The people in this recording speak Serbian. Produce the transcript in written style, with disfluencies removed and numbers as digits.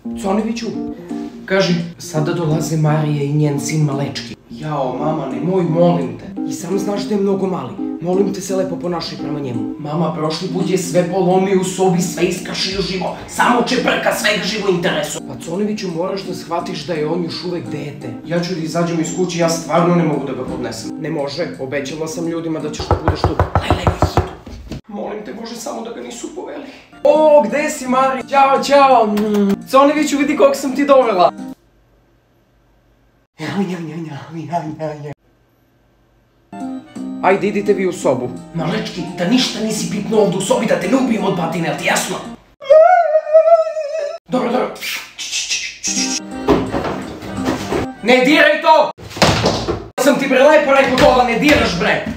Coneviću, kaži, sada dolaze Marija i njen sin Malečki. Jao, mama, nemoj, molim te. I sam znaš da je mnogo mali. Molim te se lepo ponašaj prema njemu. Mama, prošli put je sve polomio u sobi, sve iskašio živo. Samo čeprka, svega živo interesu. Pa Coneviću, moraš da shvatiš da je on još uvek dete. Ja ću da izađem iz kuće, ja stvarno ne mogu da ga podnesem. Ne može, obećala sam ljudima da ćeš da budeš tu. Molim te, Bože, samo da ga nisu poveli. O, gde si, Mari? Ćao, ćao. Coneviću, vidi koliko sam ti dovela. Ajde, idite vi u sobu. Malečki, da ništa nisi pitno ovdje u sobi, da te ne ubijem od batine, ali ti jasno? Dobro, dobro. Ne diraj to! Sam ti bre lepo rekao to, da ne diraš bre.